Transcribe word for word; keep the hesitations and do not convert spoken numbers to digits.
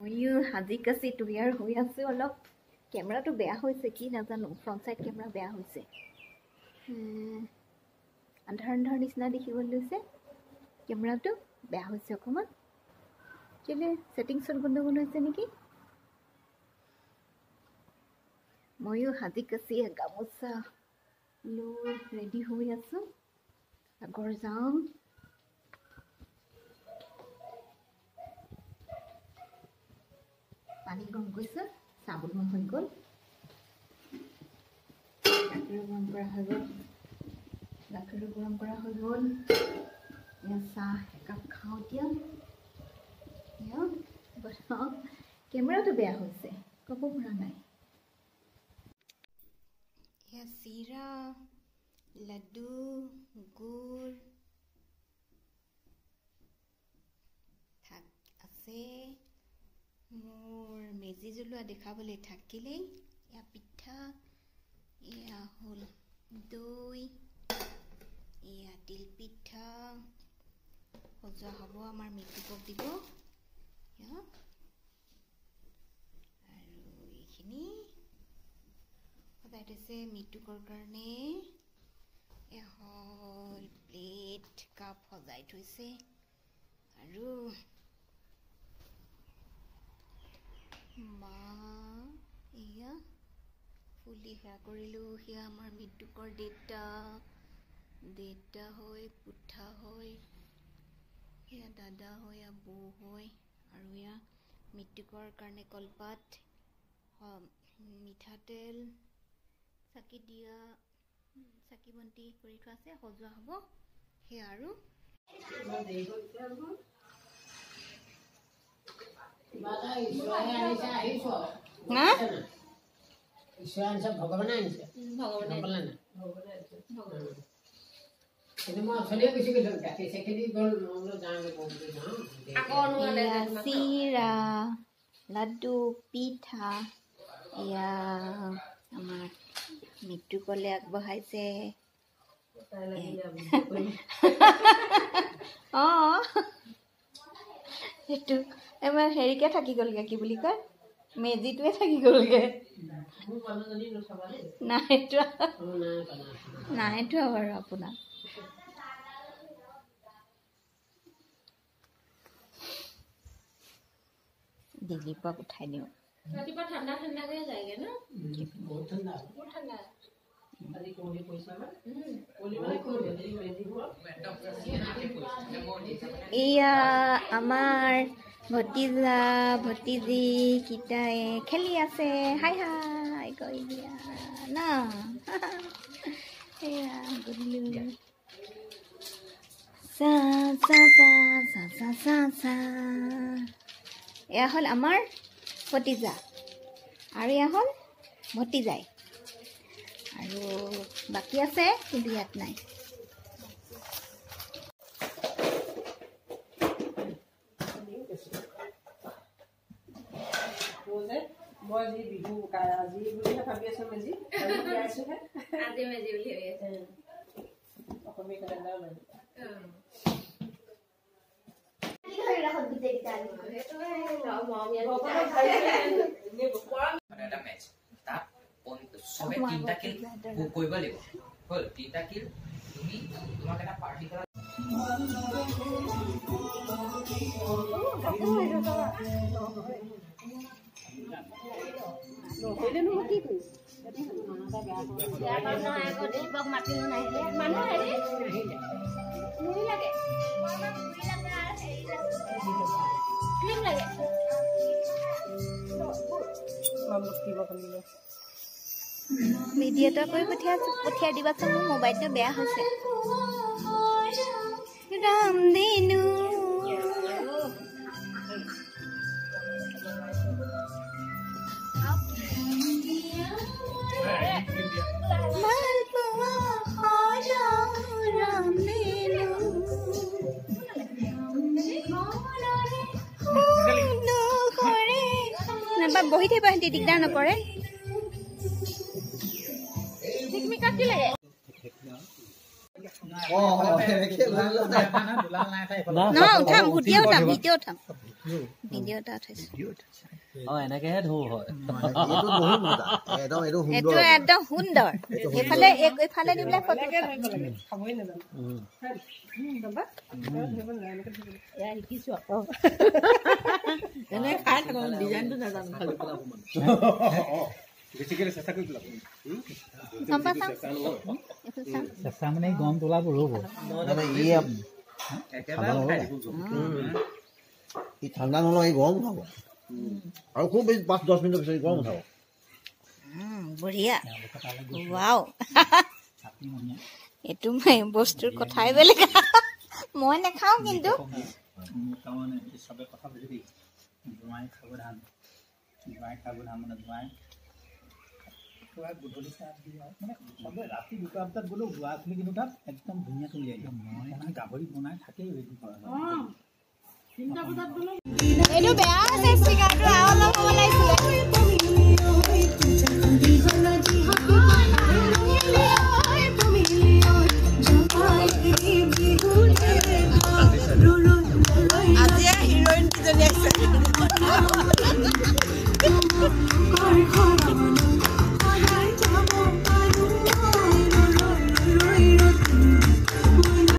ময়ো হাজি কাচি তৈয়াৰ হৈ আছোঁ অলপ কেমেৰাটো বেয়া হৈছে কি নাজানো ফ্ৰণ্ট চাইড কেমেৰা বেয়া হৈছে আন্ধাৰ আন্ধাৰ নিচিনা দেখিবলৈ লৈছে কেমেৰাটো বেয়া হৈছে অকণমান কেলে ছেটিংছত গণ্ডগোল হৈছে নেকি ময়ো হাজি কাচি গামোচা লৈ ৰেডি হৈ আছোঁ আগৰ যাম পানী গৰম কৰিছে চাহ বনোৱা হৈ গ'ল গাখীৰ গৰম কৰা হৈ গ'ল গাখীৰ গৰম কৰা হৈ গ'ল এয়া চাহ একাপ খাওঁ এতিয়া কেমেৰাটো বেয়া হৈছে ক'ব পৰা নাই এয়া চিৰা লাডু গুড় থাক আছে মোৰ মেজি জ্বলোৱা দেখাবলৈ থাকিলেই এয়া পিঠা এয়া হ'ল দৈ এয়া তিল পিঠা সজোৱা হ'ব আমাৰ মৃত্যুকক দিব আৰু এইখিনি সজাই থৈছে মৃত্যুকৰ কাৰণে এয়া হ'ল প্লেট কাপ সজাই থৈছে আৰু মা এয়া ফুলি সেয়া কৰিলোঁ সেয়া আমাৰ মৃত্যুকৰ দেউতা দেউতা হয় পুঠা হয় এয়া দাদা হয় এয়া বৌ হয় আৰু এয়া মৃত্যুকৰ কাৰণে কলপাত মিঠাতেল চাকি দিয়া চাকি বন্তি কৰি থোৱা আছে সজোৱা হ'ব সেয়া আৰু ভগৱানে আনিছে চিৰা লাডু পিঠা এয়া আমাৰ মৃত্যুকলে আগবঢ়াইছে অঁ সেইটো এবাৰ হেৰিকে থাকি গ'লগে কি বুলি কয় মেজিটোৱে থাকি গ'লগে নাইতো নাইতো বাৰু আপোনাৰ দিলীপক উঠাই দিওঁ ৰাতিপুৱা ঠাণ্ডা ঠাণ্ডাকৈ যায়গে ন বহুত ঠাণ্ডা বহুত ঠাণ্ডা এয়া আমাৰ ভতিজা ভতিজী কেইটাই খেলি আছে হাই হাই কৈ দিয়া ন এয়া গধূলি চা চা চা চা চা চা চা এয়া হ'ল আমাৰ ভতিজা আৰু এয়া হ'ল ভতিজাই আৰু বাকী আছে কিন্তু ইয়াত নাই মই যি বিহু আজি বুলিহে ভাবি আছো মেজি আজি মেজি বুলি ভাবি আছে অসমীয়া কেলেণ্ডাৰ মেজি সবে তিনটা কিল কৰিব লাগিব হল তিনটা কিল তুমি তোমাক এটা পাৰ্টি কৰা নকৰিলে নহয় কি কৰিছ মাতিলো নাহিলে মানুহ হেৰি মুড়ি লাগে ক্ৰীম লাগে ভিডিঅ' এটা কৰি পঠিয়াই পঠিয়াই দিবাচোন মোৰ মোবাইলটো বেয়া হৈছে ৰামধেনু বহি থাকিব সিহঁতি দিগদাৰ নকৰে কাটি লাগে No, utham, video utham, video utham. Video' এটা উঠাইছো অ এনেকেহে ঢৌ হয় এইটো বহুত মজা একদম এইটো এইটো সুন্দৰ একদম সুন্দৰ এইফালে এইফালে দি পেলাই ফটো খাবই নাজানো বাবা ধৰিব নাজানো এনেকৈ ধৰিব এয়া শিকিছো আকৌ এনে খাই থাকো ডিজাইনটো নাজানো খালি বেছিকৈ চেষ্টা কৰি পেলাব চেষ্টা মানে গম তোলাব ৰ'ব মানে ই ই ঠাণ্ডা নহ'লে এই গৰম উঠাব আৰু খুব বেছি পাঁচ দহ মিনিটৰ পিছত গৰম উঠাব বঢ়িয়া ৱাও এইটো বস্তুৰ কথাই বেলেগ মই নাখাওঁ কিন্তু তাৰমানে চবে কথা বুজি জোঁৱাই সাৱধান জোঁৱাই সাৱধান মানে জোঁৱাই গধূলি চাহ দি মানে চবে ৰাতি দুটা বজাত গ'লেও যোৱাখিনি কিন্তু তাত একদম ধুনীয়াকৈ উলিয়াই দিয়ে মই গাহৰি বনাই থাকেই ৰেডি কৰা তিনিটা বজাত গ'লো এইটো বেয়া আছে